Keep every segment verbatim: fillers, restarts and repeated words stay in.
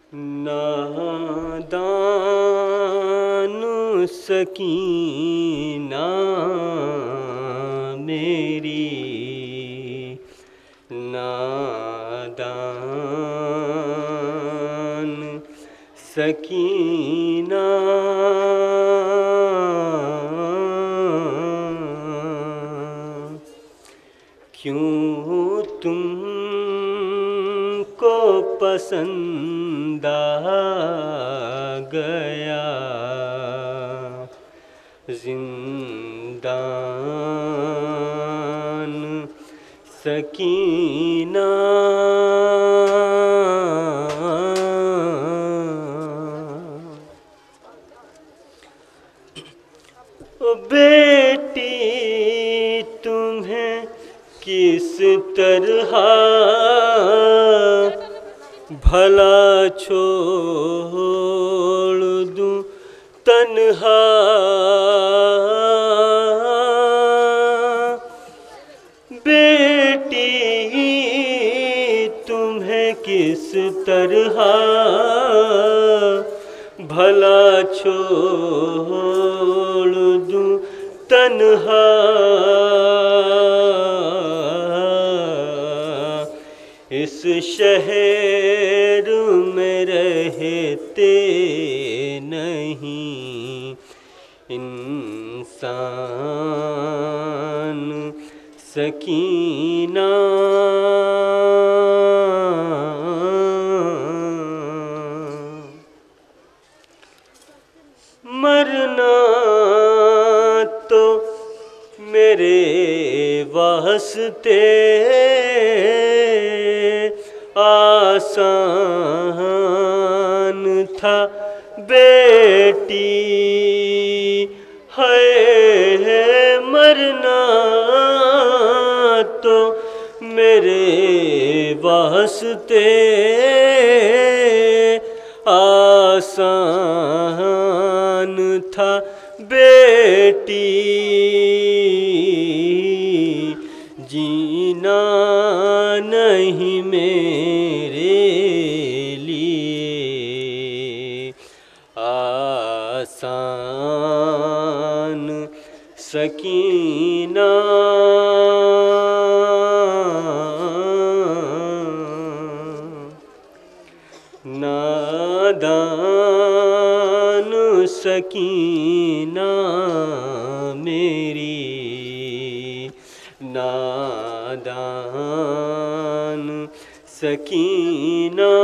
नादान सकीना मेरी, नादान सकीना क्यों तुमको पसंद आ गया जिंदान सकीना। ओ बेटी तुम्हें किस तरह भला छोड़ दूं तन्हा, बेटी तुम्हें किस तरह भला छोड़ दूं तन्हा। इस शहर में रहते नहीं इंसान सकीना। मरना तो मेरे वास्ते आसान था बेटी, है मरना तो मेरे वास्ते आसान था बेटी, जीना नहीं मेरे लिए आसान सकीना। नादान सकीना मेरी, नादान सकीना।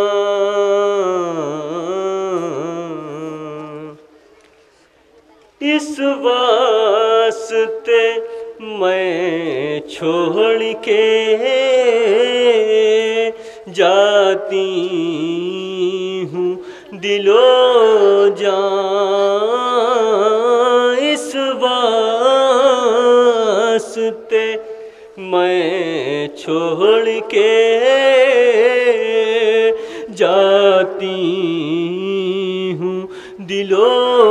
इस वास्ते मैं छोड़ के जाती हूँ दिलो जान। इस वास्ते मैं छोड़ के जाती हूँ दिलो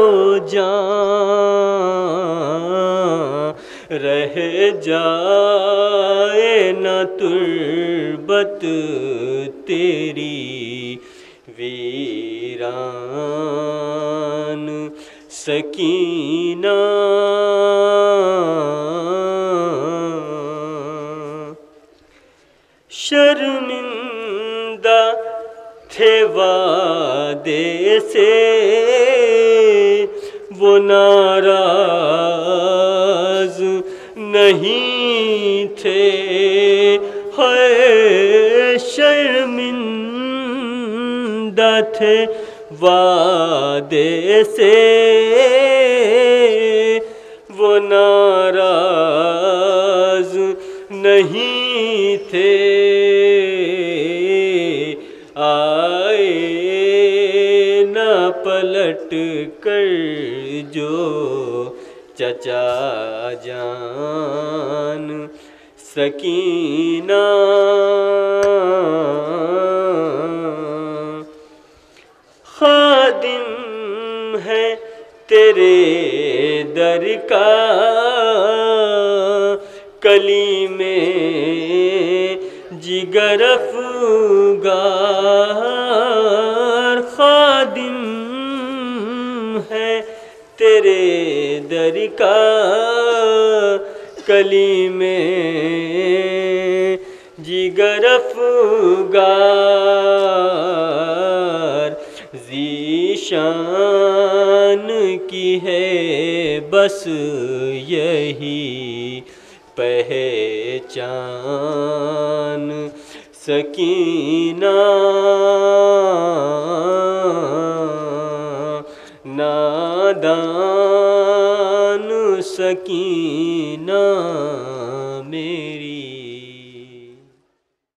जान। रह जाए न तुर्बत तेरी वीरान सकीना। शर्मिंदा थे वादे से वो नाराज नहीं थे, है शर्मिंदा थे वादे से वो नाराज नहीं थे। आए न पलट कर जो चचा जान सकीना। खादिम है तेरे दर का कली में जिगर अफ़गान। दर का कली में जिगर अफ़गार ज़ीशान की है बस यही पहचान। सकीना